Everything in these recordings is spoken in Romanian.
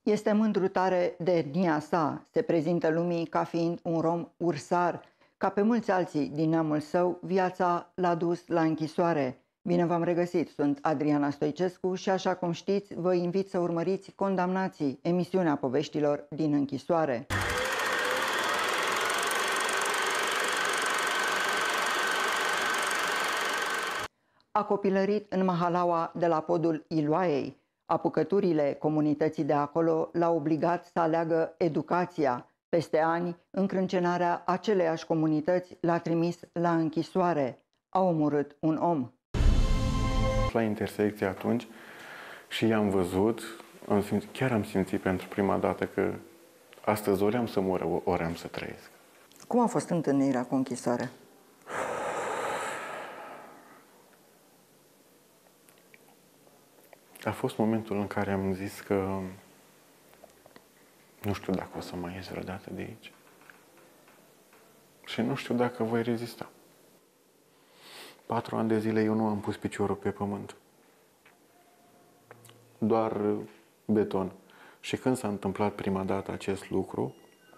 Este mândru tare de etnia sa, se prezintă lumii ca fiind un rom ursar. Ca pe mulți alții din neamul său, viața l-a dus la închisoare. Bine v-am regăsit, sunt Adriana Stoicescu și așa cum știți, vă invit să urmăriți Condamnații, emisiunea poveștilor din închisoare. A copilărit în Mahalaua de la podul Iloaiei. Apucăturile comunității de acolo l-au obligat să aleagă educația. Peste ani, încrâncenarea aceleiași comunități l-a trimis la închisoare. A omorât un om. La intersecție atunci și i-am văzut, chiar am simțit pentru prima dată că astăzi ori am să mor, ori am să trăiesc. Cum a fost întâlnirea cu închisoarea? A fost momentul în care am zis că nu știu dacă o să mai ies vreodată de aici. Și nu știu dacă voi rezista. 4 ani de zile eu nu am pus piciorul pe pământ. Doar beton. Și când s-a întâmplat prima dată acest lucru,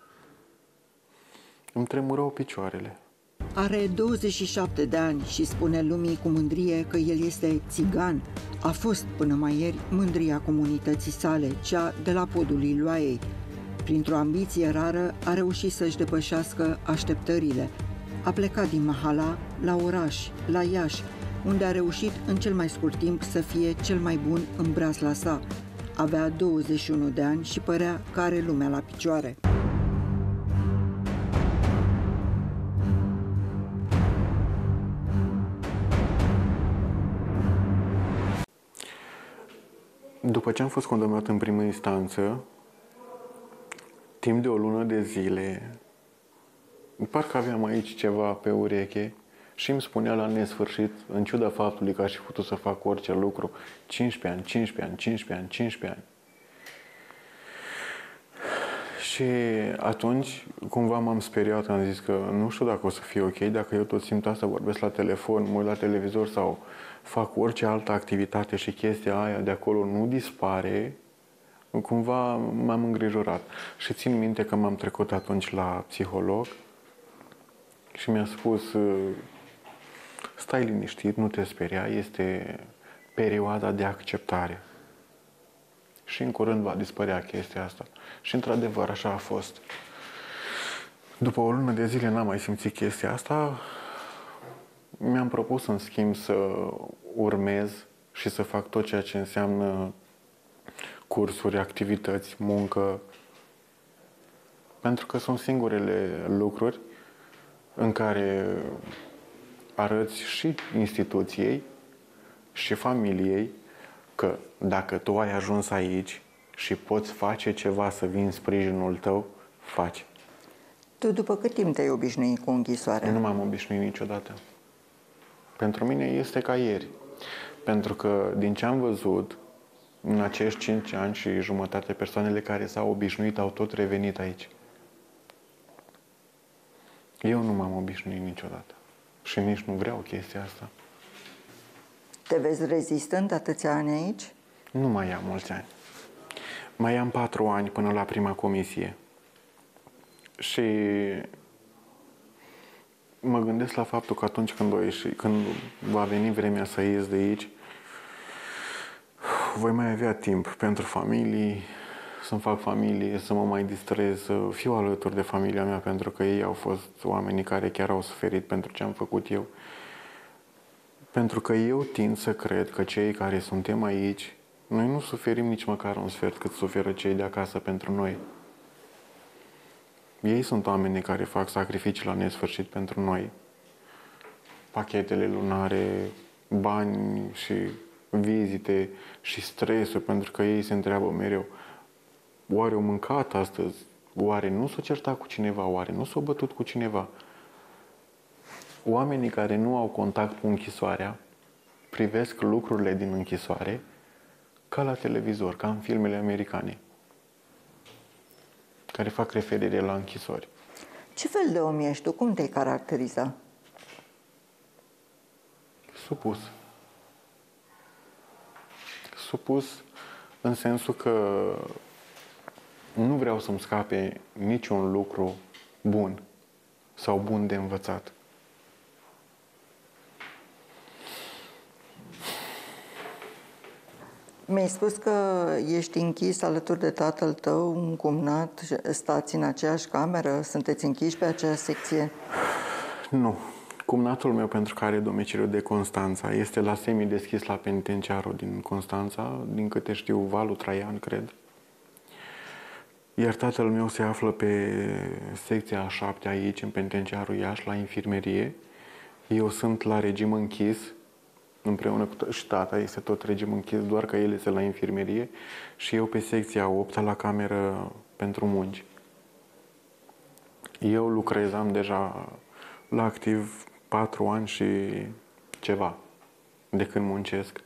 îmi tremurau picioarele. Are 27 de ani și spune lumii cu mândrie că el este țigan. A fost până mai ieri mândria comunității sale, cea de la podul Iloaiei. Printr-o ambiție rară a reușit să-și depășească așteptările. A plecat din Mahala la oraș, la Iași, unde a reușit în cel mai scurt timp să fie cel mai bun în breasla sa. Avea 21 de ani și părea că are lumea la picioare. După ce am fost condamnat în primă instanță, timp de o lună de zile, parcă aveam aici ceva pe ureche și îmi spunea la nesfârșit, în ciuda faptului că aș fi putut să fac orice lucru, 15 ani, 15 ani, 15 ani, 15 ani. Și atunci, cumva m-am speriat, am zis că nu știu dacă o să fie ok, dacă eu tot simt asta, vorbesc la telefon, mă uit la televizor sau fac orice altă activitate și chestia aia de acolo nu dispare, cumva m-am îngrijorat. Și țin minte că m-am trecut atunci la psiholog și mi-a spus: stai liniștit, nu te speria, este perioada de acceptare. Și în curând va dispărea chestia asta. Și într-adevăr așa a fost. După o lună de zile n-am mai simțit chestia asta. Mi-am propus în schimb să urmez și să fac tot ceea ce înseamnă cursuri, activități, muncă. Pentru că sunt singurele lucruri în care arăți și instituției și familiei că dacă tu ai ajuns aici și poți face ceva să vii în sprijinul tău, faci. Tu după cât timp te-ai obișnuit cu închisoarea? Nu m-am obișnuit niciodată. Pentru mine este ca ieri. Pentru că din ce am văzut, în acești 5 ani și jumătate, persoanele care s-au obișnuit au tot revenit aici. Eu nu m-am obișnuit niciodată. Și nici nu vreau chestia asta. Te vezi rezistând atâția ani aici? Nu mai am mulți ani. Mai am 4 ani până la prima comisie. Și mă gândesc la faptul că atunci când va veni vremea să ies de aici, voi mai avea timp pentru familii, să-mi fac familie, să mă mai distrez, să fiu alături de familia mea, pentru că ei au fost oamenii care chiar au suferit pentru ce am făcut eu. Pentru că eu tind să cred că cei care suntem aici, noi nu suferim nici măcar un sfert cât suferă cei de acasă pentru noi. Ei sunt oamenii care fac sacrificii la nesfârșit pentru noi. Pachetele lunare, bani și vizite și stresul, pentru că ei se întreabă mereu: oare au mâncat astăzi? Oare nu s-a certat cu cineva? Oare nu s-a bătut cu cineva? Oamenii care nu au contact cu închisoarea privesc lucrurile din închisoare ca la televizor, ca în filmele americane, care fac referire la închisori. Ce fel de om ești tu? Cum te-ai caracteriza? Supus. Supus în sensul că nu vreau să-mi scape niciun lucru bun sau bun de învățat. Mi-ai spus că ești închis alături de tatăl tău, un cumnat, stați în aceeași cameră, sunteți închiși pe aceeași secție? Nu. Cumnatul meu, pentru că are domiciliul de Constanța, este la semi-deschis la penitenciarul din Constanța, din câte știu, Valul Traian, cred. Iar tatăl meu se află pe secția a 7 aici, în penitenciarul Iași, la infirmerie. Eu sunt la regim închis, împreună cu și tata este tot regim închis, doar că el este la infirmerie și eu pe secția a 8 la cameră pentru munci. Eu lucrez, am deja la activ 4 ani și ceva de când muncesc.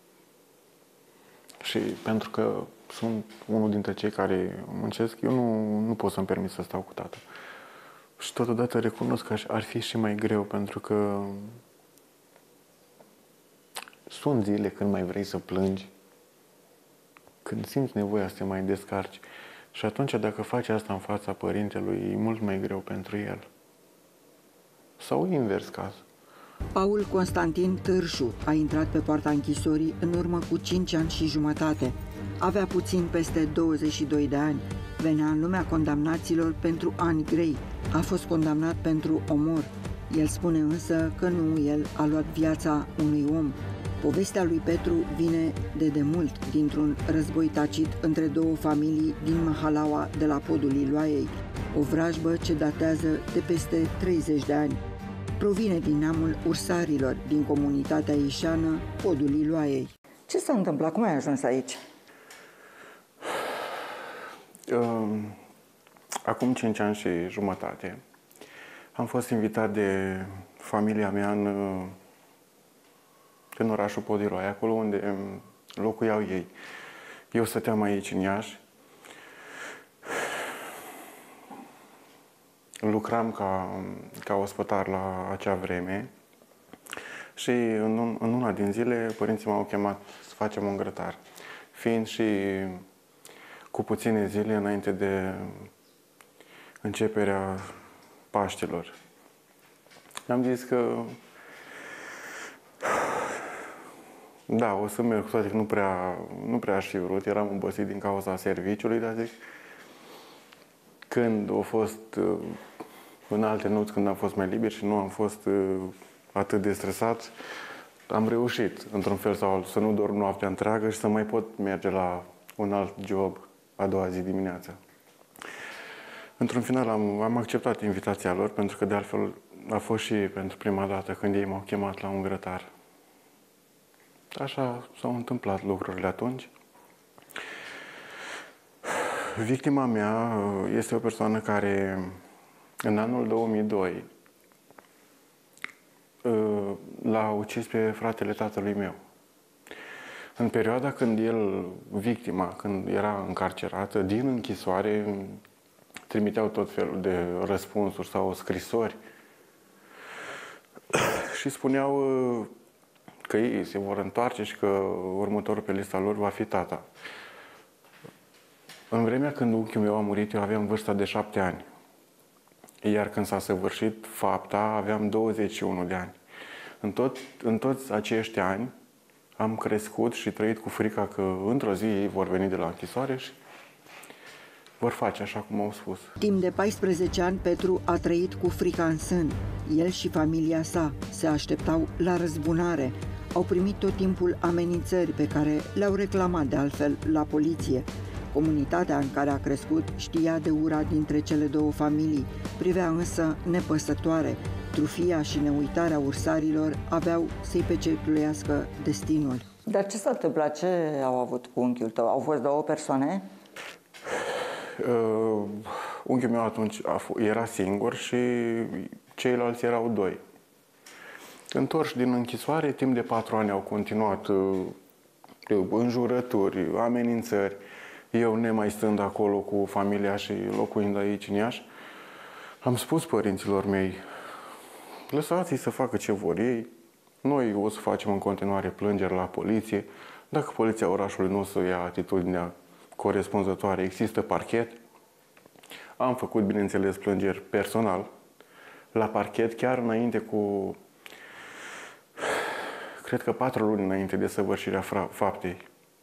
Și pentru că sunt unul dintre cei care muncesc, eu nu pot să-mi permit să stau cu tata. Și totodată recunosc că ar fi și mai greu, pentru că sunt zile când mai vrei să plângi, când simți nevoia să te mai descarci. Și atunci, dacă faci asta în fața părintelui, e mult mai greu pentru el. Sau invers caz. Paul Constantin Târșu a intrat pe poarta închisorii în urmă cu 5 ani și jumătate. Avea puțin peste 22 de ani. Venea în lumea condamnaților pentru ani grei. A fost condamnat pentru omor. El spune însă că nu el a luat viața unui om. Povestea lui Petru vine de demult dintr-un război tacit între două familii din Mahalaua de la podul Iloaiei, o vrajbă ce datează de peste 30 de ani. Provine din neamul ursarilor din comunitatea ieșeană, podul Iloaiei. Ce s-a întâmplat? Cum ai ajuns aici? Acum 5 ani și jumătate am fost invitat de familia mea în orașul Podiroaia, acolo unde locuiau ei. Eu stăteam aici în Iași. Lucram ca ospătar la acea vreme și în una din zile părinții m-au chemat să facem un grătar. Fiind și cu puține zile înainte de începerea Paștilor. Am zis că da, o să merg, cu toate că nu prea aș fi vrut, eram obosit din cauza serviciului, dar zic, când au fost în alte nopți, când am fost mai liber și nu am fost atât de stresat, am reușit, într-un fel sau altul, să nu dorm noaptea întreagă și să mai pot merge la un alt job a doua zi dimineața. Într-un final am acceptat invitația lor, pentru că de altfel a fost și pentru prima dată când ei m-au chemat la un grătar. Așa s-au întâmplat lucrurile atunci. Victima mea este o persoană care în anul 2002 l-a ucis pe fratele tatălui meu. În perioada când victima, când era încarcerată, din închisoare trimiteau tot felul de răspunsuri sau scrisori și spuneau că ei se vor întoarce și că următorul pe lista lor va fi tata. În vremea când unchiul meu a murit, eu aveam vârsta de 7 ani. Iar când s-a săvârșit fapta, aveam 21 de ani. În toți acești ani am crescut și trăit cu frica că într-o zi ei vor veni de la închisoare și vor face așa cum au spus. Timp de 14 ani, Petru a trăit cu frica în sân. El și familia sa se așteptau la răzbunare. Au primit tot timpul amenințări pe care le-au reclamat de altfel la poliție. Comunitatea în care a crescut știa de ura dintre cele două familii, privea însă nepăsătoare. Trufia și neuitarea ursarilor aveau să-i pecetluiască destinul. Dar ce s-a întâmplat? Ce au avut cu unchiul tău? Au fost două persoane? Unchiul meu atunci era singur și ceilalți erau doi. Întorși din închisoare, timp de 4 ani au continuat înjurături, amenințări. Eu, nemai stând acolo cu familia și locuind aici în Iași, am spus părinților mei, lăsați-i să facă ce vor ei, noi o să facem în continuare plângeri la poliție. Dacă poliția orașului nu o să ia atitudinea corespunzătoare, există parchet, Am făcut, bineînțeles, plângeri personal la parchet, chiar înainte cu, cred că 4 luni înainte de săvârșirea faptei.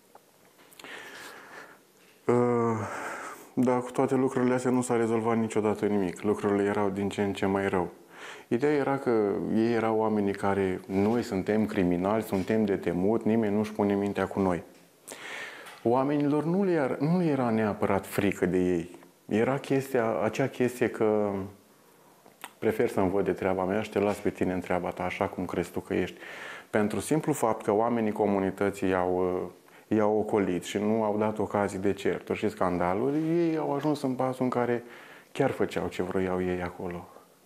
Dar cu toate lucrurile astea nu s-a rezolvat niciodată nimic. Lucrurile erau din ce în ce mai rău. Ideea era că ei erau oamenii care, noi suntem criminali, suntem de temut, nimeni nu-și pune mintea cu noi. Oamenilor nu le era neapărat frică de ei. Era acea chestie că prefer să-mi văd de treaba mea și te las pe tine în treaba ta, așa cum crezi tu că ești. Pentru simplu fapt că oamenii comunității i-au ocolit și nu au dat ocazii de certuri și scandaluri, ei au ajuns în pasul în care chiar făceau ce vroiau ei acolo.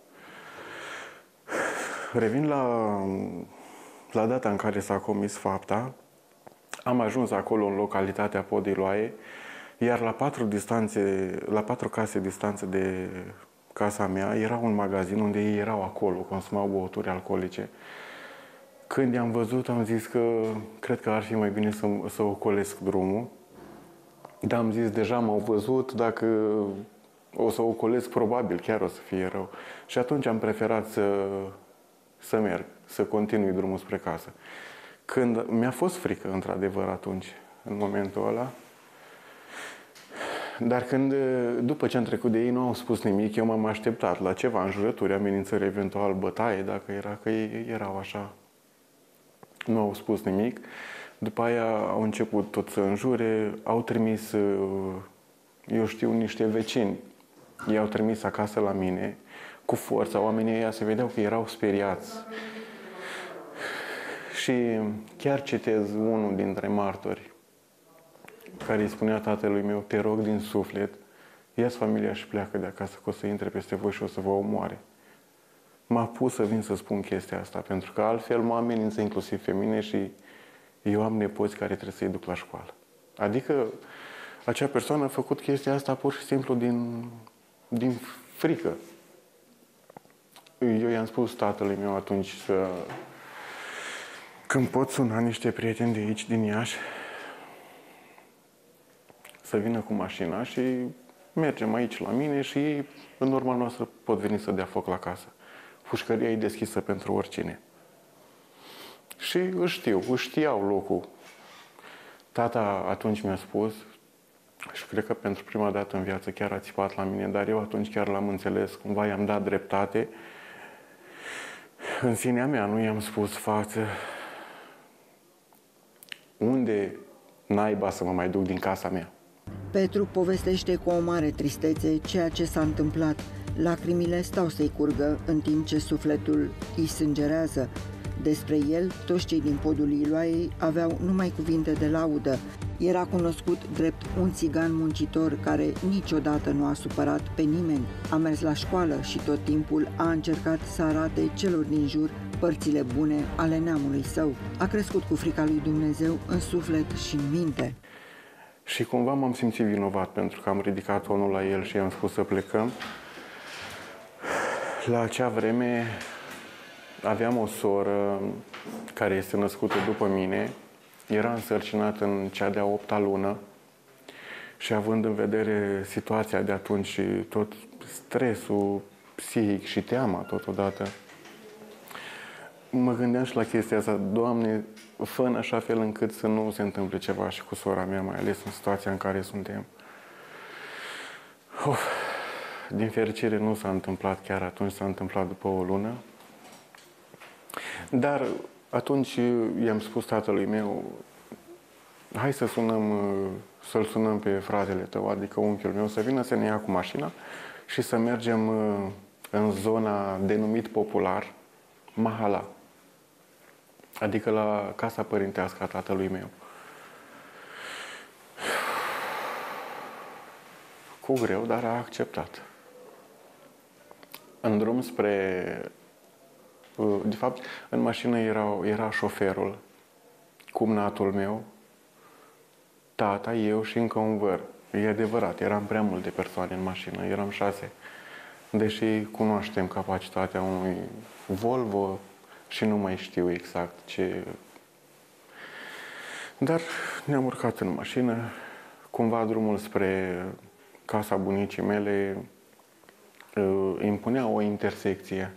Revin la data în care s-a comis fapta, am ajuns acolo în localitatea Podiloae, iar la 4 case distanță de casa mea era un magazin unde ei erau acolo, consumau băuturi alcoolice. Când i-am văzut, am zis că cred că ar fi mai bine să ocolesc drumul. Dar am zis, deja m-au văzut, dacă o să ocolesc, probabil chiar o să fie rău. Și atunci am preferat să merg, să continui drumul spre casă. Când mi-a fost frică, într-adevăr, atunci, în momentul ăla. Dar după ce am trecut de ei, nu au spus nimic, eu m-am așteptat la ceva înjurături, amenințări, eventual bătaie, dacă era, că ei erau așa. Nu au spus nimic. După aia au început tot să înjure, au trimis, eu știu, niște vecini. I-au trimis acasă la mine, cu forța. Oamenii ăia se vedeau că erau speriați. Și chiar citez unul dintre martori, care îi spunea tatălui meu, te rog din suflet, ia-ți familia și pleacă de acasă, că o să intre peste voi și o să vă omoare. M-a pus să vin să spun chestia asta, pentru că altfel mă amenință inclusiv pe mine și eu am nepoți care trebuie să-i duc la școală. Adică acea persoană a făcut chestia asta pur și simplu din frică. Eu i-am spus tatălui meu atunci când pot suna niște prieteni de aici, din Iași, să vină cu mașina și mergem aici la mine și ei, în urma noastră, pot veni să dea foc la casă. Pușcăria e deschisă pentru oricine. Și își știau locul. Tata atunci mi-a spus, și cred că pentru prima dată în viață chiar a țipat la mine, dar eu atunci chiar l-am înțeles, cumva i-am dat dreptate. În sinea mea nu i-am spus față unde naiba să mă mai duc din casa mea. Petru povestește cu o mare tristețe ceea ce s-a întâmplat. Lacrimile stau să-i curgă în timp ce sufletul îi sângerează. Despre el, toți cei din podul Iloaiei aveau numai cuvinte de laudă. Era cunoscut drept un țigan muncitor care niciodată nu a supărat pe nimeni. A mers la școală și tot timpul a încercat să arate celor din jur părțile bune ale neamului său. A crescut cu frica lui Dumnezeu în suflet și în minte. Și cumva m-am simțit vinovat pentru că am ridicat tonul la el și i-am spus să plecăm. La acea vreme aveam o soră care este născută după mine, era însărcinată în cea de-a 8-a lună și având în vedere situația de atunci și tot stresul psihic și teama totodată, mă gândeam și la chestia asta, Doamne, fă în așa fel încât să nu se întâmple ceva și cu sora mea, mai ales în situația în care suntem. Din fericire nu s-a întâmplat chiar atunci, s-a întâmplat după o lună. Dar atunci i-am spus tatălui meu, hai să-l sunăm pe fratele tău, adică unchiul meu, să vină să ne ia cu mașina și să mergem în zona denumit popular Mahala, adică la casa părintească a tatălui meu. Cu greu, dar a acceptat. În drum de fapt, în mașină era șoferul, cumnatul meu, tata, eu și încă un văr. E adevărat, eram prea multe persoane în mașină, eram 6. Deși cunoaștem capacitatea unui Volvo și nu mai știu exact ce... Dar ne-am urcat în mașină, cumva drumul spre casa bunicii mele impunea o intersecție.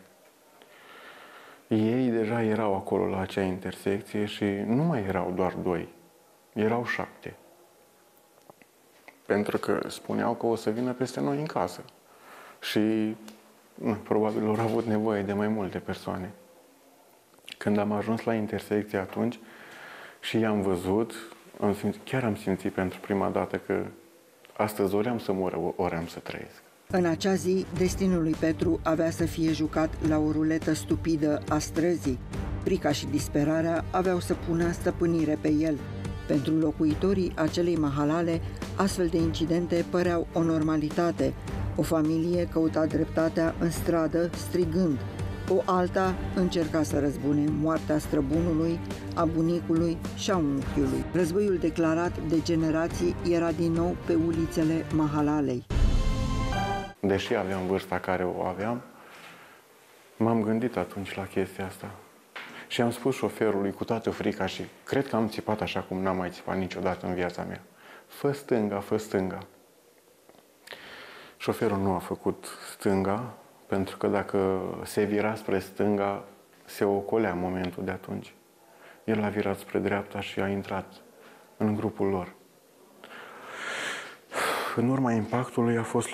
Ei deja erau acolo la acea intersecție și nu mai erau doar 2, erau 7. Pentru că spuneau că o să vină peste noi în casă. Și probabil au avut nevoie de mai multe persoane. Când am ajuns la intersecție atunci și i-am văzut, chiar am simțit pentru prima dată că astăzi ori am să mor, ori am să trăiesc. În acea zi, destinul lui Petru avea să fie jucat la o ruletă stupidă a străzii. Frica și disperarea aveau să pună stăpânire pe el. Pentru locuitorii acelei mahalale, astfel de incidente păreau o normalitate. O familie căuta dreptatea în stradă, strigând. O alta încerca să răzbune moartea străbunului, a bunicului și a unchiului. Războiul declarat de generații era din nou pe ulițele mahalalei. Deși aveam vârsta care o aveam, m-am gândit atunci la chestia asta. Și am spus șoferului cu toată frica și cred că am țipat așa cum n-am mai țipat niciodată în viața mea. Fă stânga, fă stânga. Șoferul nu a făcut stânga, pentru că dacă se vira spre stânga, se ocolea momentul de atunci. El a virat spre dreapta și a intrat în grupul lor. În urma impactului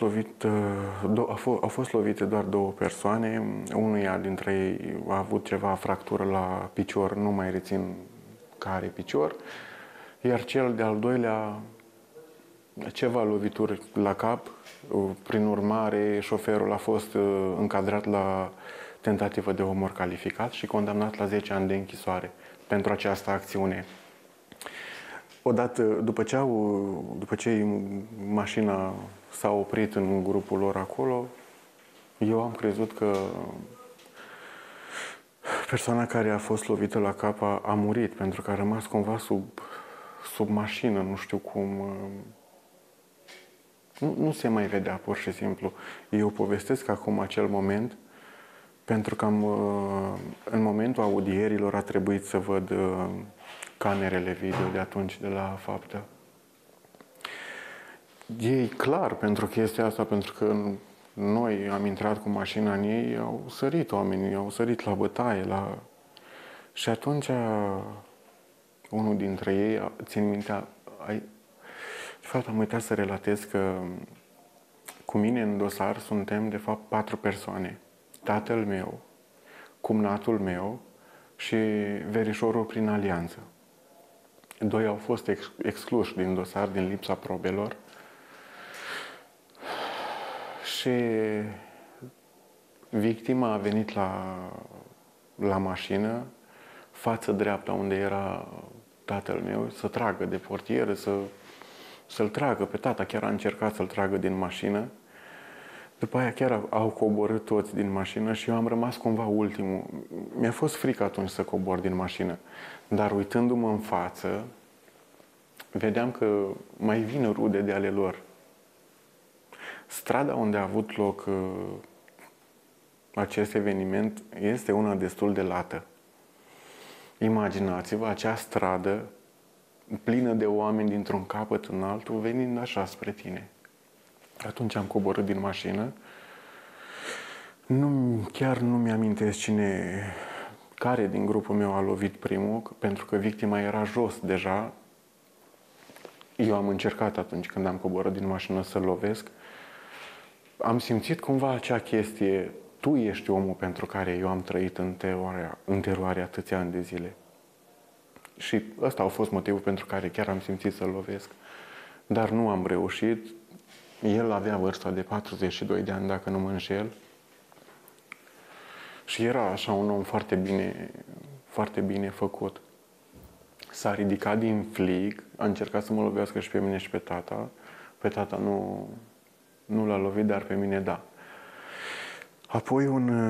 au fost lovite doar 2 persoane. Unuia dintre ei a avut ceva fractură la picior, nu mai rețin care picior, iar cel de-al doilea ceva lovituri la cap. Prin urmare, șoferul a fost încadrat la tentativă de omor calificat și condamnat la 10 ani de închisoare pentru această acțiune. Odată, după ce mașina s-a oprit în grupul lor acolo, eu am crezut că persoana care a fost lovită la cap a murit, pentru că a rămas cumva sub mașină, nu știu cum. Nu se mai vedea, pur și simplu. Eu povestesc acum acel moment, pentru că în momentul audierilor a trebuit să văd camerele video de atunci, de la faptă. E clar pentru chestia asta, pentru că noi am intrat cu mașina în ei, au sărit oamenii, au sărit la bătaie, și atunci unul dintre ei, țin mintea, de fapt am uitat să relatez că cu mine în dosar suntem de fapt 4 persoane. Tatăl meu, cumnatul meu și verișorul prin alianță. 2 au fost excluși din dosar din lipsa probelor și victima a venit la mașină, față dreapta unde era tatăl meu, să tragă de portieră, să-l tragă pe tata, chiar a încercat să-l tragă din mașină. După aia chiar au coborât toți din mașină și eu am rămas cumva ultimul. Mi-a fost frică atunci să cobor din mașină, dar uitându-mă în față, vedeam că mai vin rude de ale lor. Strada unde a avut loc acest eveniment este una destul de lată. Imaginați-vă acea stradă plină de oameni dintr-un capăt în altul, venind așa spre tine. Atunci am coborât din mașină. Chiar nu mi-amintesc care din grupul meu a lovit primul, pentru că victima era jos deja. Eu am încercat atunci când am coborât din mașină să-l lovesc. Am simțit cumva acea chestie, tu ești omul pentru care eu am trăit în teroare atâția ani de zile. Și ăsta a fost motivul pentru care chiar am simțit să-l lovesc. Dar nu am reușit. El avea vârsta de 42 de ani, dacă nu mă înșel. Și era așa un om foarte bine făcut. S-a ridicat din flic, a încercat să mă lovească și pe mine și pe tata. Pe tata nu l-a lovit, dar pe mine da. Apoi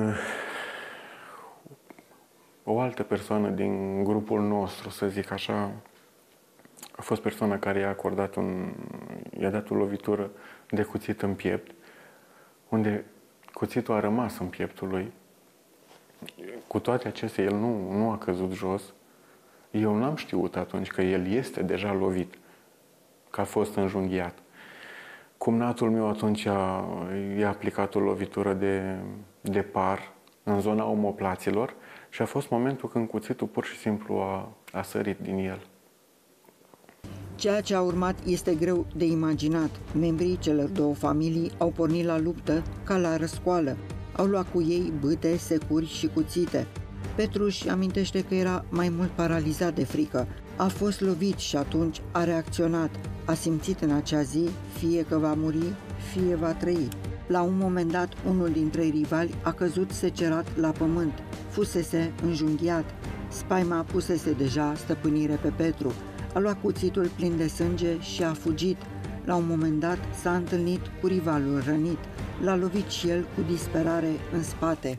o altă persoană din grupul nostru, să zic așa, a fost persoana care i-a dat o lovitură de cuțit în piept, unde cuțitul a rămas în pieptul lui. Cu toate acestea, el nu a căzut jos. Eu n-am știut atunci că el este deja lovit, că a fost înjunghiat. Cumnatul meu atunci i-a aplicat o lovitură de par în zona omoplaților și a fost momentul când cuțitul pur și simplu a sărit din el. Ceea ce a urmat este greu de imaginat. Membrii celor două familii au pornit la luptă ca la răscoală. Au luat cu ei bâte, securi și cuțite. Petru își amintește că era mai mult paralizat de frică. A fost lovit și atunci a reacționat. A simțit în acea zi fie că va muri, fie va trăi. La un moment dat, unul dintre rivali a căzut secerat la pământ. Fusese înjunghiat. Spaima pusese deja stăpânire pe Petru. A luat cuțitul plin de sânge și a fugit. La un moment dat s-a întâlnit cu rivalul rănit. L-a lovit și el cu disperare în spate.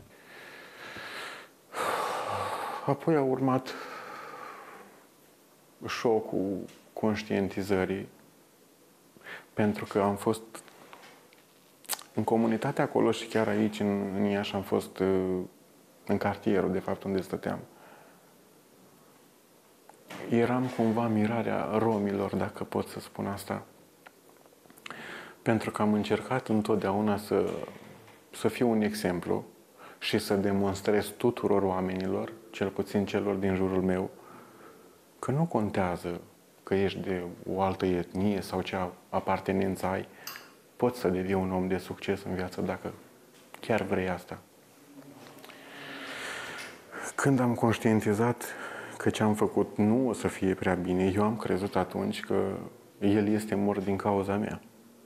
Apoi a urmat șocul conștientizării, pentru că am fost în comunitatea acolo și chiar aici, în Iași, am fost în cartierul, de fapt, unde stăteam. Eram cumva mirarea romilor, dacă pot să spun asta. Pentru că am încercat întotdeauna să fiu un exemplu și să demonstrez tuturor oamenilor, cel puțin celor din jurul meu, că nu contează că ești de o altă etnie sau ce apartenență ai, poți să devii un om de succes în viață dacă chiar vrei asta. Când am conștientizat că ce am făcut nu o să fie prea bine, eu am crezut atunci că el este mort din cauza mea.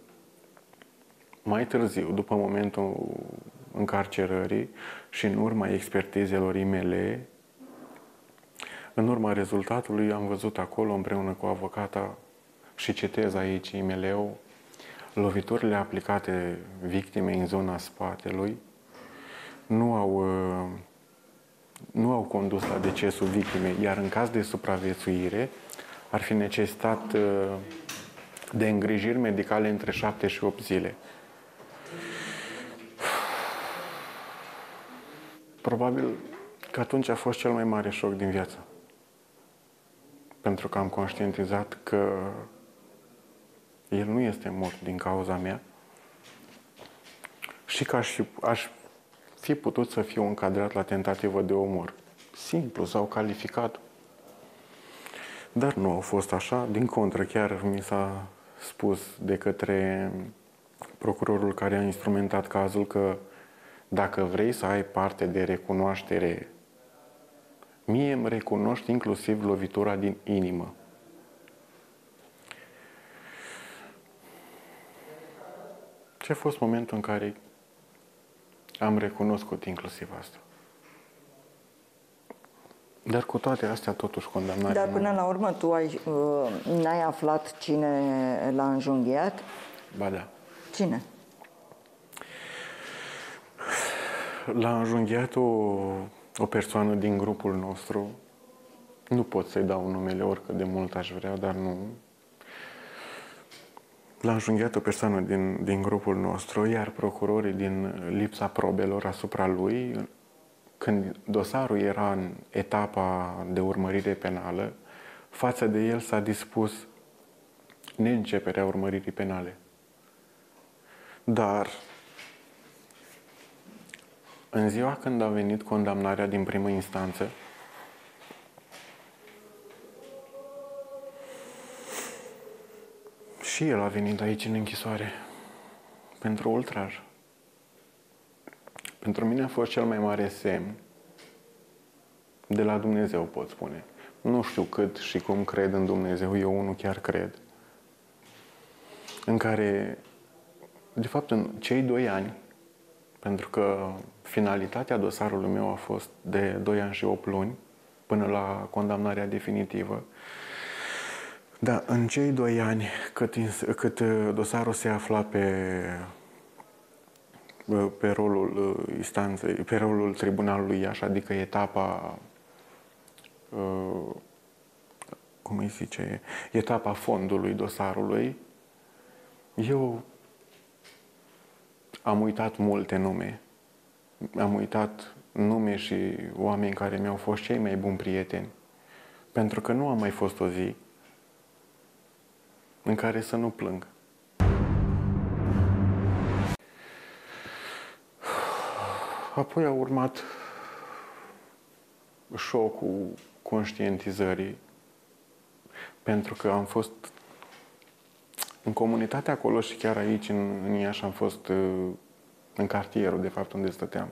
Mai târziu, după momentul încarcerării și în urma expertizelor mele, în urma rezultatului am văzut acolo împreună cu avocata și citez aici IML-ul, loviturile aplicate victimei în zona spatelui nu au condus la decesul victimei, iar în caz de supraviețuire ar fi necesitat de îngrijiri medicale între 7 și 8 zile. Probabil că atunci a fost cel mai mare șoc din viață. Pentru că am conștientizat că el nu este mort din cauza mea și că aș fi putut să fiu încadrat la tentativă de omor. Simplu sau calificat. Dar nu a fost așa. Din contră, chiar mi s-a spus de către procurorul care a instrumentat cazul că dacă vrei să ai parte de recunoaștere, mie îmi recunoști inclusiv lovitura din inimă. Și a fost momentul în care am recunoscut inclusiv asta. Dar cu toate astea, totuși, condamnarea... Dar până la urmă, tu n-ai aflat cine l-a înjunghiat? Ba da. Cine? L-a înjunghiat o persoană din grupul nostru. Nu pot să-i dau numele, oricât de mult aș vrea, dar nu. L-a înjunghiat o persoană din grupul nostru, iar procurorii, din lipsa probelor asupra lui, când dosarul era în etapa de urmărire penală, față de el s-a dispus neînceperea urmăririi penale. Dar în ziua când a venit condamnarea din primă instanță, și el a venit aici în închisoare pentru ultraj. Pentru mine a fost cel mai mare semn de la Dumnezeu, pot spune. Nu știu cât și cum cred în Dumnezeu, eu unul chiar cred. În care, de fapt, în cei 2 ani, pentru că finalitatea dosarului meu a fost de 2 ani și 8 luni, până la condamnarea definitivă, dar în cei 2 ani, cât dosarul se afla pe rolul instanței, pe rolul Tribunalului Iași, adică etapa, cum îi zice, etapa fondului dosarului, eu am uitat multe nume. Am uitat nume și oameni care mi-au fost cei mai buni prieteni. Pentru că nu a mai fost o zi în care să nu plâng. Apoi a urmat șocul conștientizării, pentru că am fost în comunitatea acolo și chiar aici, în Iași, am fost în cartierul, de fapt, unde stăteam.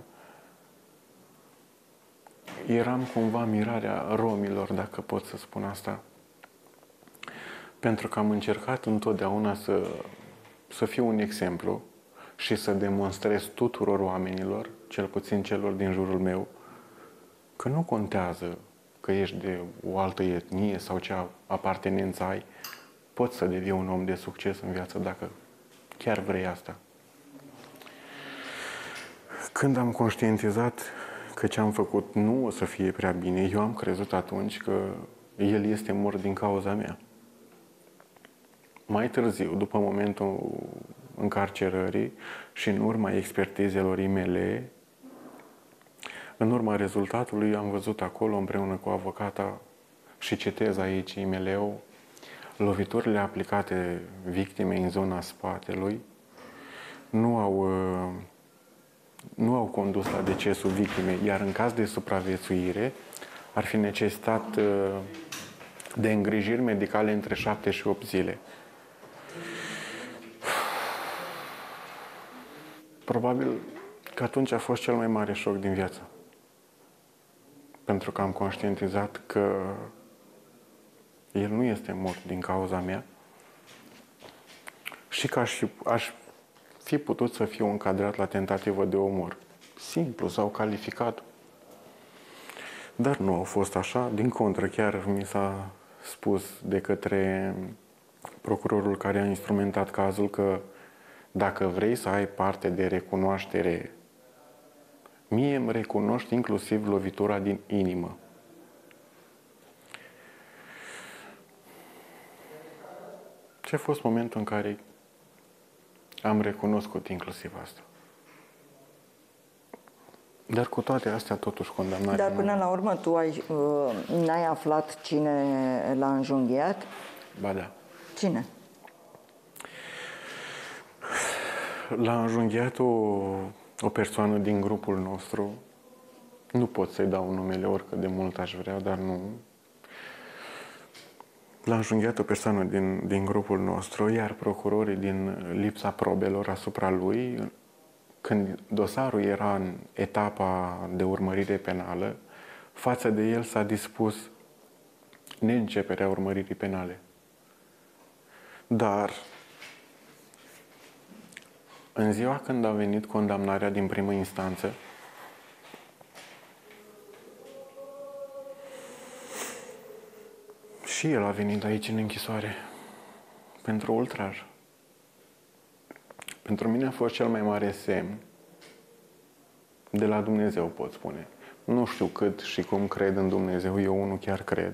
Eram cumva mirarea romilor, dacă pot să spun asta. Pentru că am încercat întotdeauna să fiu un exemplu și să demonstrez tuturor oamenilor, cel puțin celor din jurul meu, că nu contează că ești de o altă etnie sau ce apartenență ai, poți să devii un om de succes în viață dacă chiar vrei asta. Când am conștientizat că ce am făcut nu o să fie prea bine, eu am crezut atunci că el este mort din cauza mea. Mai târziu, după momentul încarcerării și în urma expertizelor mele, în urma rezultatului am văzut acolo împreună cu avocata și citez aici IML-ul, loviturile aplicate victimei în zona spatelui nu au condus la decesul victimei, iar în caz de supraviețuire ar fi necesitat de îngrijiri medicale între 7 și 8 zile. Probabil că atunci a fost cel mai mare șoc din viață. Pentru că am conștientizat că el nu este mort din cauza mea și că aș fi putut să fiu încadrat la tentativă de omor. Simplu sau calificat. Dar nu a fost așa. Din contră, chiar mi s-a spus de către procurorul care a instrumentat cazul că dacă vrei să ai parte de recunoaștere, mie îmi recunoști inclusiv lovitura din inimă. Și a fost momentul în care am recunoscut inclusiv asta. Dar cu toate astea, totuși, condamnarea... Dar până la urmă, tu n-ai aflat cine l-a înjunghiat? Ba da. Cine? L-a înjunghiat o persoană din grupul nostru. Nu pot să-i dau numele, oricât de mult aș vrea, dar nu. L-a înjunghiat o persoană din grupul nostru, iar procurorii, din lipsa probelor asupra lui, când dosarul era în etapa de urmărire penală, față de el s-a dispus neînceperea urmăririi penale. Dar în ziua când a venit condamnarea din primă instanță, și el a venit aici în închisoare pentru ultraj. Pentru mine a fost cel mai mare semn de la Dumnezeu, pot spune. Nu știu cât și cum cred în Dumnezeu, eu unul chiar cred.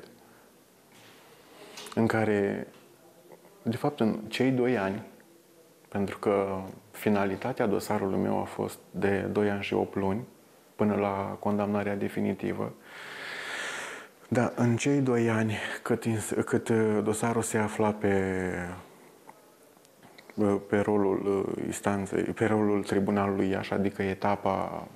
În care, de fapt, în cei 2 ani, pentru că finalitatea dosarului meu a fost de 2 ani și 8 luni, până la condamnarea definitivă, dar în cei 2 ani, cât dosarul se afla pe rolul instanței, pe rolul tribunalului Iași, adică etapa,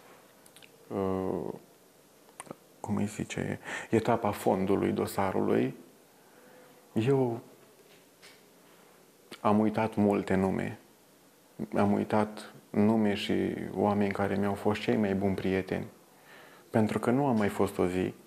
cum îi zice, etapa fondului dosarului, eu am uitat multe nume. Am uitat nume și oameni care mi-au fost cei mai buni prieteni. Pentru că nu a mai fost o zi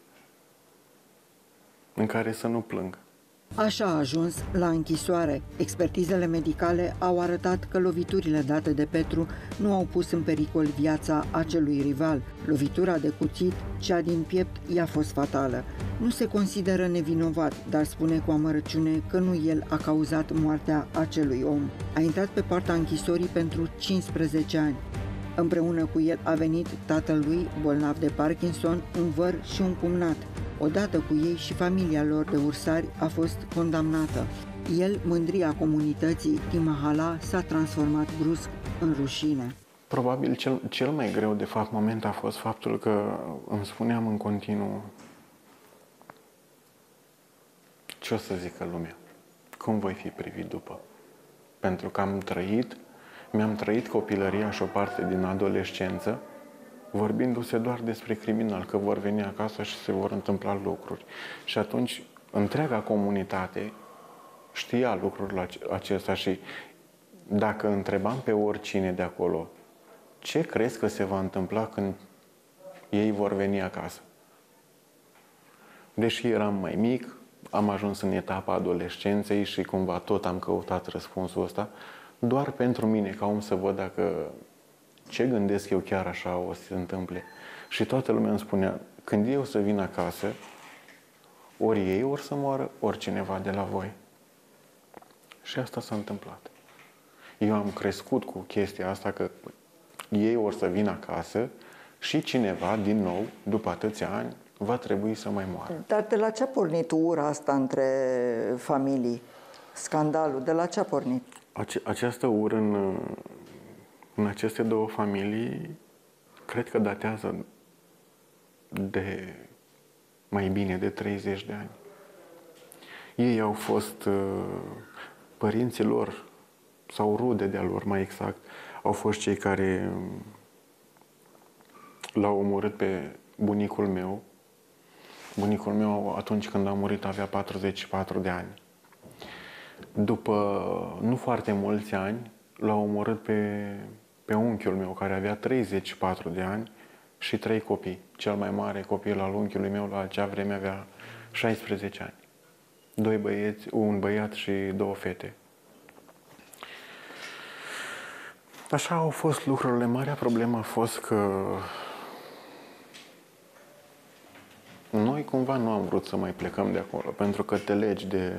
în care să nu plâng. Așa a ajuns la închisoare. Expertizele medicale au arătat că loviturile date de Petru nu au pus în pericol viața acelui rival. Lovitura de cuțit, cea din piept, i-a fost fatală. Nu se consideră nevinovat, dar spune cu amărăciune că nu el a cauzat moartea acelui om. A intrat pe poarta închisorii pentru 15 ani. Împreună cu el a venit tatăl lui, bolnav de Parkinson, un văr și un cumnat. Odată cu ei și familia lor de ursari a fost condamnată. El, mândria comunității din Mahala, s-a transformat brusc în rușine. Probabil cel mai greu, de fapt, moment a fost faptul că îmi spuneam în continuu ce o să zică lumea, cum voi fi privit după. Pentru că mi-am trăit copilăria și o parte din adolescență vorbindu-se doar despre criminal, că vor veni acasă și se vor întâmpla lucruri. Și atunci întreaga comunitate știa lucrul acesta și dacă întrebam pe oricine de acolo, ce crezi că se va întâmpla când ei vor veni acasă? Deși eram mai mic, am ajuns în etapa adolescenței și cumva tot am căutat răspunsul ăsta, doar pentru mine, ca om să văd dacă ce gândesc eu chiar așa o să se întâmple. Și toată lumea îmi spunea, când eu să vin acasă, ori ei or să moară, ori cineva de la voi. Și asta s-a întâmplat. Eu am crescut cu chestia asta că ei or să vină acasă și cineva, din nou, după atâția ani, va trebui să mai moară. Dar de la ce a pornit ura asta între familii? Scandalul, de la ce a pornit? Această ură în aceste două familii, cred că datează de mai bine de 30 de ani. Ei au fost părinții lor, sau rude de-a lor, mai exact, au fost cei care l-au omorât pe bunicul meu. Bunicul meu, atunci când a murit, avea 44 de ani. După nu foarte mulți ani, l-au omorât pe unchiul meu, care avea 34 de ani și 3 copii. Cel mai mare copil al unchiului meu la acea vreme avea 16 ani. 2 băieți, un băiat și 2 fete. Așa au fost lucrurile. Marea problemă a fost că noi cumva nu am vrut să mai plecăm de acolo, pentru că te legi de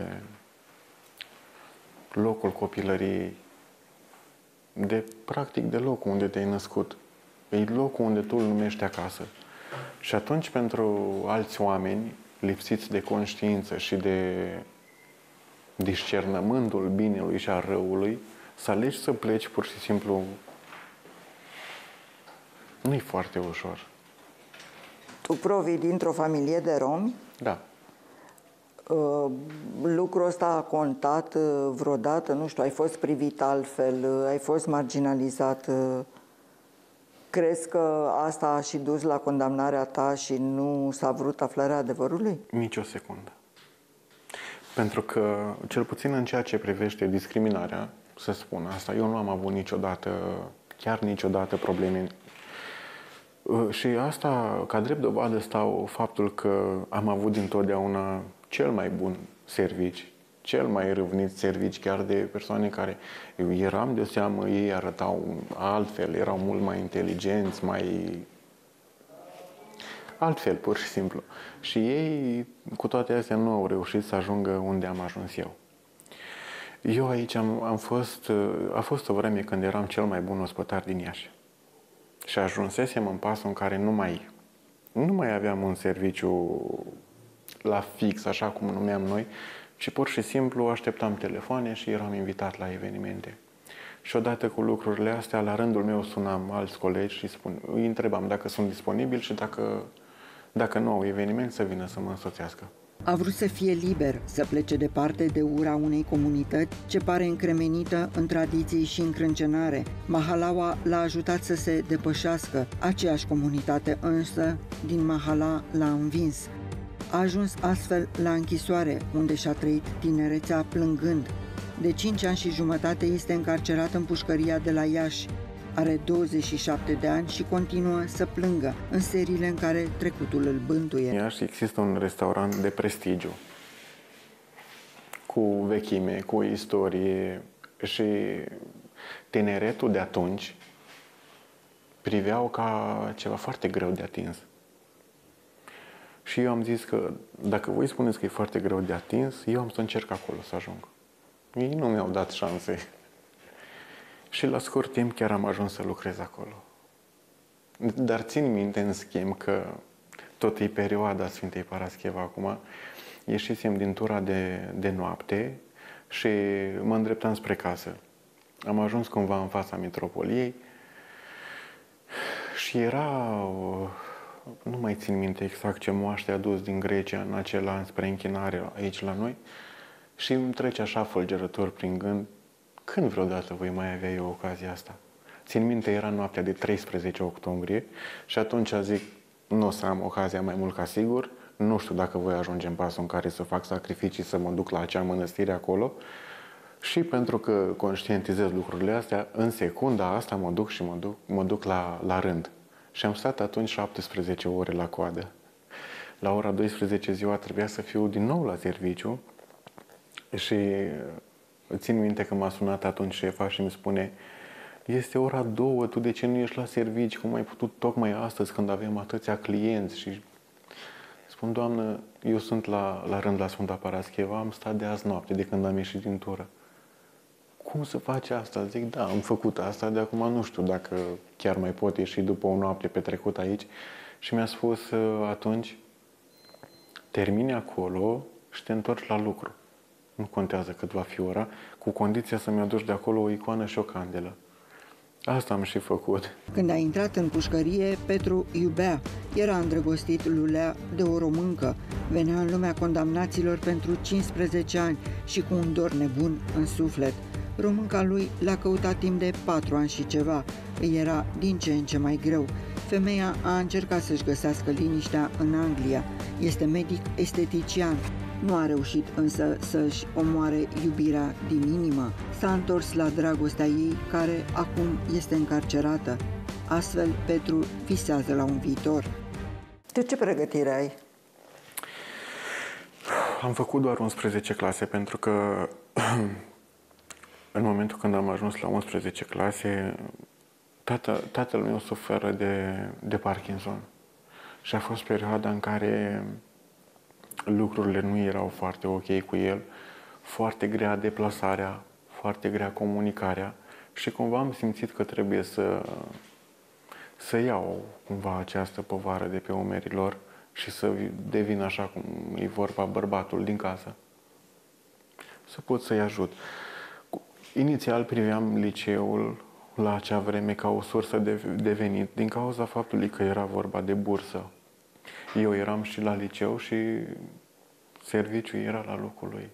locul copilăriei, practic de locul unde te-ai născut. E locul unde tu îl numești acasă. Și atunci, pentru alți oameni lipsiți de conștiință și de discernământul binelui și a răului, să alegi să pleci pur și simplu nu-i foarte ușor. Tu provii dintr-o familie de romi? Da. Lucrul ăsta a contat vreodată? Nu știu, ai fost privit altfel, ai fost marginalizat? Crezi că asta a și dus la condamnarea ta și nu s-a vrut aflarea adevărului? Nici o secundă. Pentru că, cel puțin în ceea ce privește discriminarea, să spun asta, eu nu am avut niciodată, chiar niciodată probleme. Și asta, ca drept dovadă, stau faptul că am avut dintotdeauna cel mai bun servici, cel mai râvnit servici, chiar de persoane care eu eram de seamă, ei arătau altfel, erau mult mai inteligenți, mai altfel, pur și simplu. Și ei, cu toate astea, nu au reușit să ajungă unde am ajuns eu. Eu aici a fost o vreme când eram cel mai bun ospătar din Iași. Și ajunsesem în pasul în care nu mai aveam un serviciu la fix, așa cum numeam noi, ci pur și simplu așteptam telefoane și eram invitat la evenimente. Și odată cu lucrurile astea, la rândul meu sunam alți colegi și îi întrebam dacă sunt disponibili și dacă nu au eveniment să vină să mă însoțească. A vrut să fie liber, să plece departe de ura unei comunități ce pare încremenită în tradiții și încrâncenare. Mahalaua l-a ajutat să se depășească. Aceeași comunitate însă din Mahala l-a învins. A ajuns astfel la închisoare, unde și-a trăit tinerețea plângând. De 5 ani și jumătate este încarcerat în pușcăria de la Iași. Are 27 de ani și continuă să plângă în seriile în care trecutul îl bântuie. În Iași există un restaurant de prestigiu, cu vechime, cu istorie și tineretul de atunci priveau ca ceva foarte greu de atins. Și eu am zis că dacă voi spuneți că e foarte greu de atins, eu am să încerc acolo să ajung. Ei nu mi-au dat șanse. Și la scurt timp chiar am ajuns să lucrez acolo. Dar țin minte, în schimb, că tot e perioada Sfintei Parascheva acum, ieșisem din tura de noapte și mă îndreptam spre casă. Am ajuns cumva în fața metropoliei și nu mai țin minte exact ce moaște a dus din Grecia în acel an spre închinare aici la noi și îmi trece așa fulgerător prin gând, când vreodată voi mai avea eu ocazia asta? Țin minte, era noaptea de 13 octombrie și atunci zic, nu o să am ocazia mai mult ca sigur, nu știu dacă voi ajunge în pasul în care să fac sacrificii, să mă duc la acea mănăstire acolo. Și pentru că conștientizez lucrurile astea, în secunda asta mă duc la rând. Și am stat atunci 17 ore la coadă. La ora 12 ziua trebuia să fiu din nou la serviciu și țin minte că m-a sunat atunci șefa și îmi spune: este ora 2, tu de ce nu ești la serviciu? Cum ai putut tocmai astăzi când avem atâția clienți? Și spun: doamnă, eu sunt la rând la Sfânta Parascheva, am stat de azi noapte, de când am ieșit din tură. Cum să faci asta? Zic, da, am făcut asta, de acum nu știu dacă chiar mai pot ieși după o noapte petrecută aici. Și mi-a spus atunci: termini acolo și te întorci la lucru. Nu contează cât va fi ora, cu condiția să-mi aduci de acolo o icoană și o candelă. Asta am și făcut. Când a intrat în pușcărie, Petru iubea. Era îndrăgostit lulea de o româncă. Venea în lumea condamnaților pentru 15 ani și cu un dor nebun în suflet. Românca lui l-a căutat timp de 4 ani și ceva. Îi era din ce în ce mai greu. Femeia a încercat să-și găsească liniștea în Anglia. Este medic estetician. Nu a reușit însă să-și omoare iubirea din inimă. S-a întors la dragostea ei, care acum este încarcerată. Astfel, Petru visează la un viitor. Tu ce pregătire ai? Am făcut doar 11 clase pentru că în momentul când am ajuns la 11 clase, tatăl meu suferă de Parkinson. Și a fost perioada în care lucrurile nu erau foarte ok cu el, foarte grea deplasarea, foarte grea comunicarea și cumva am simțit că trebuie să iau cumva această povară de pe umerii lor și să devin, așa cum e vorba, bărbatul din casă. Să pot să-i ajut. Inițial priveam liceul la acea vreme ca o sursă de venit din cauza faptului că era vorba de bursă. Eu eram și la liceu și serviciul era la locul lui.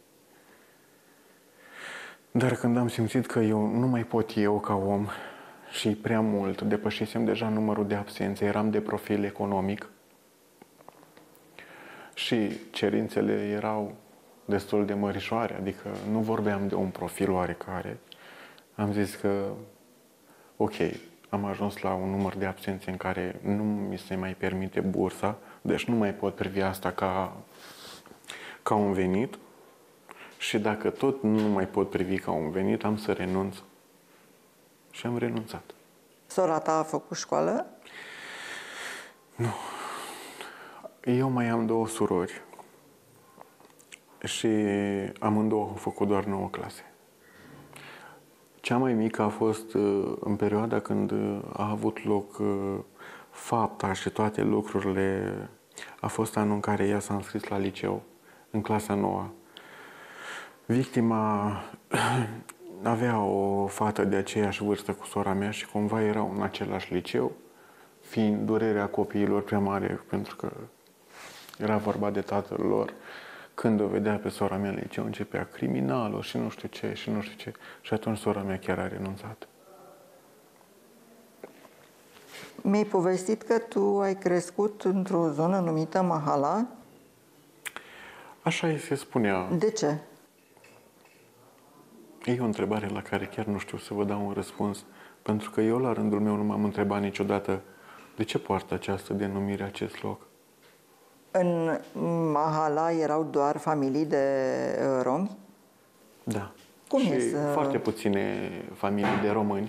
Dar când am simțit că eu nu mai pot eu ca om și prea mult, depășisem deja numărul de absențe, eram de profil economic și cerințele erau destul de mărișoare, adică nu vorbeam de un profil oarecare, am zis că ok, am ajuns la un număr de absențe în care nu mi se mai permite bursa, deci nu mai pot privi asta ca un venit și dacă tot nu mai pot privi ca un venit, am să renunț. Și am renunțat. Sora ta a făcut școală? Nu. Eu mai am 2 surori și amândouă au făcut doar 9 clase. Cea mai mică a fost în perioada când a avut loc fapta și toate lucrurile. A fost anul în care ea s-a înscris la liceu, în clasa 9. Victima avea o fată de aceeași vârstă cu sora mea și cumva erau în același liceu, fiind durerea copiilor prea mare, pentru că era vorba de tatăl lor. Când o vedea pe sora mea în liceu, începea criminalul și nu știu ce, și nu știu ce. Și atunci sora mea chiar a renunțat. Mi-ai povestit că tu ai crescut într-o zonă numită Mahala? Așa îi se spunea. De ce? E o întrebare la care chiar nu știu să vă dau un răspuns. Pentru că eu, la rândul meu, nu m-am întrebat niciodată de ce poartă această denumire, acest loc. În Mahala erau doar familii de romi? Da. Cum și e foarte puține familii de români.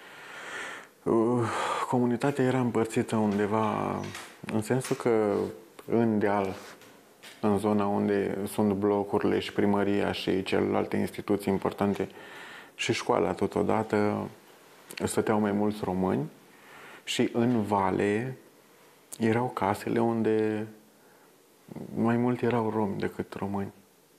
Comunitatea era împărțită undeva, în sensul că în deal, în zona unde sunt blocurile și primăria și celelalte instituții importante și școala totodată, stăteau mai mulți români și în vale erau casele unde mai mult erau romi decât români.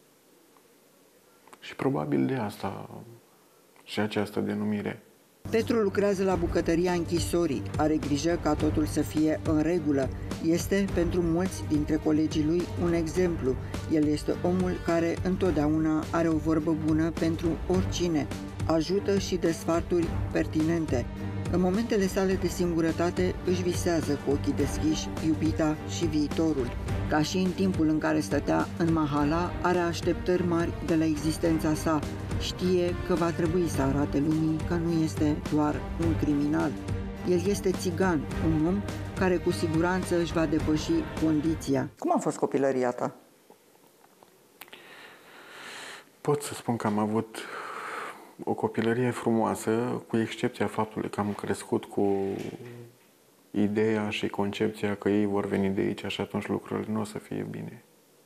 Și probabil de asta și această denumire. Petru lucrează la bucătăria închisorii, are grijă ca totul să fie în regulă. Este, pentru mulți dintre colegii lui, un exemplu. El este omul care întotdeauna are o vorbă bună pentru oricine. Ajută și dă sfaturi pertinente. În momentele sale de singurătate își visează cu ochii deschiși iubita și viitorul. Ca și în timpul în care stătea în mahala, are așteptări mari de la existența sa. Știe că va trebui să arate lumii că nu este doar un criminal. El este țigan, un om care cu siguranță își va depăși condiția. Cum a fost copilăria ta? Pot să spun că am avut o copilărie frumoasă, cu excepția faptului că am crescut cu ideea și concepția că ei vor veni de aici și atunci lucrurile nu o să fie bine.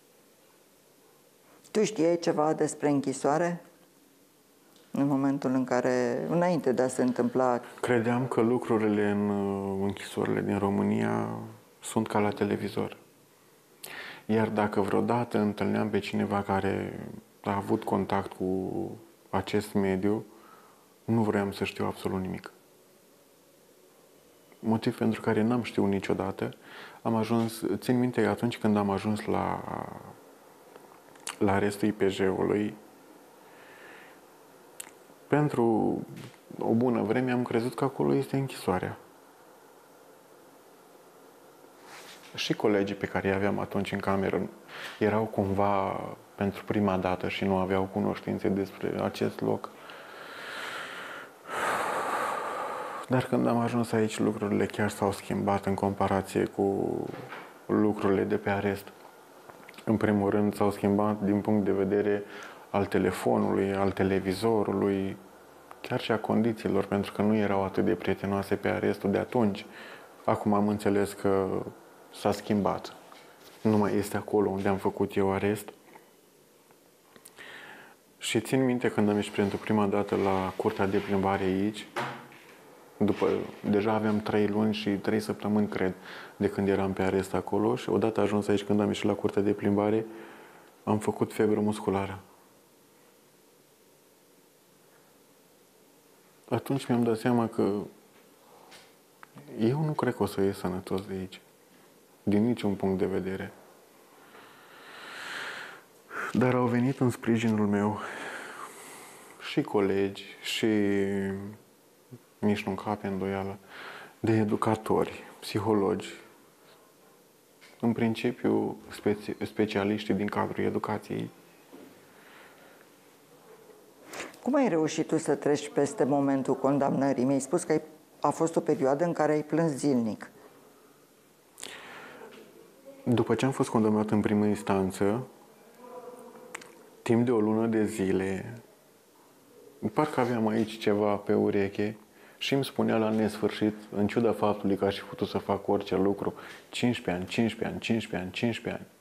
Tu știai ceva despre închisoare? În momentul în care, înainte de a se întâmpla... Credeam că lucrurile în închisorile din România sunt ca la televizor. Iar dacă vreodată întâlneam pe cineva care a avut contact cu acest mediu, nu vroiam să știu absolut nimic. Motiv pentru care n-am știut niciodată. Am ajuns, țin minte atunci când am ajuns la arestul IPJ-ului, pentru o bună vreme am crezut că acolo este închisoarea. Și colegii pe care îi aveam atunci în cameră erau cumva pentru prima dată și nu aveau cunoștințe despre acest loc. Dar când am ajuns aici, lucrurile chiar s-au schimbat în comparație cu lucrurile de pe arest. În primul rând s-au schimbat din punct de vedere al telefonului, al televizorului, chiar și a condițiilor, pentru că nu erau atât de prietenoase pe arestul de atunci. Acum am înțeles că s-a schimbat. Nu mai este acolo unde am făcut eu arest. Și țin minte când am ieșit pentru prima dată la curtea de plimbare aici, deja aveam 3 luni și 3 săptămâni, cred, de când eram pe arest acolo și odată ajuns aici, când am ieșit la curtea de plimbare, am făcut febră musculară. Atunci mi-am dat seama că eu nu cred că o să ies sănătos de aici, din niciun punct de vedere. Dar au venit în sprijinul meu și colegi, și nici nu cape îndoială, de educatori, psihologi, în principiu specialiștii din cadrul educației. Cum ai reușit tu să treci peste momentul condamnării? Mi-ai spus că a fost o perioadă în care ai plâns zilnic. După ce am fost condamnat în primă instanță, timp de o lună de zile, parcă aveam aici ceva pe ureche și îmi spunea la nesfârșit, în ciuda faptului că aș fi putut să fac orice lucru, 15 ani, 15 ani, 15 ani, 15 ani.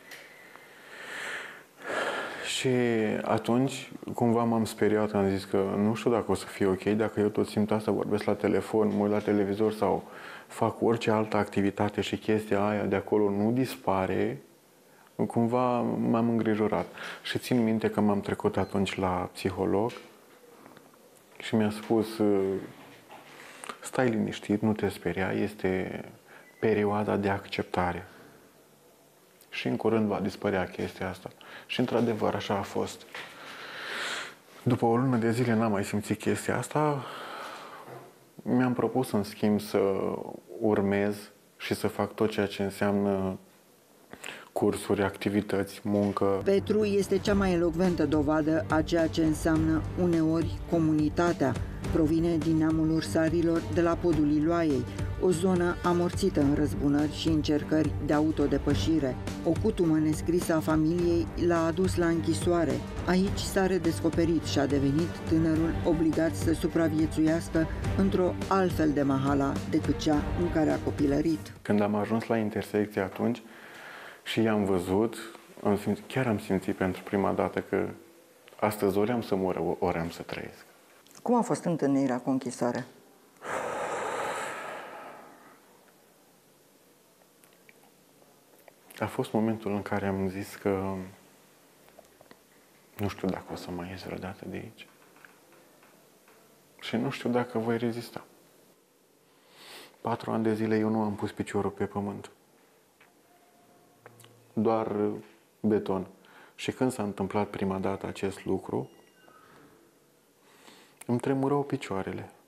Și atunci, cumva m-am speriat, am zis că nu știu dacă o să fie ok, dacă eu tot simt asta, vorbesc la telefon, mă uit la televizor sau fac orice altă activitate și chestia aia de acolo nu dispare, cumva m-am îngrijorat. Și țin minte că m-am trecut atunci la psiholog și mi-a spus: stai liniștit, nu te speria, este perioada de acceptare. Și în curând va dispărea chestia asta. Și într-adevăr așa a fost. După o lună de zile n-am mai simțit chestia asta. Mi-am propus în schimb să urmez și să fac tot ceea ce înseamnă cursuri, activități, muncă. Petru este cea mai elocventă dovadă a ceea ce înseamnă uneori comunitatea. Provine din neamul ursarilor de la podul Iloaiei, o zonă amorțită în răzbunări și încercări de autodepășire. O cutumă nescrisă a familiei l-a adus la închisoare. Aici s-a redescoperit și a devenit tânărul obligat să supraviețuiască într-o altfel de mahala decât cea în care a copilărit. Când am ajuns la intersecție atunci și i-am văzut, chiar am simțit pentru prima dată că astăzi ori am să mor, ori am să trăiesc. Cum a fost întâlnirea cu închisoarea? A fost momentul în care am zis că nu știu dacă o să mai ies vreodată de aici. Și nu știu dacă voi rezista. 4 ani de zile eu nu am pus piciorul pe pământ. Doar beton. Și când s-a întâmplat prima dată acest lucru, îmi tremurau picioarele.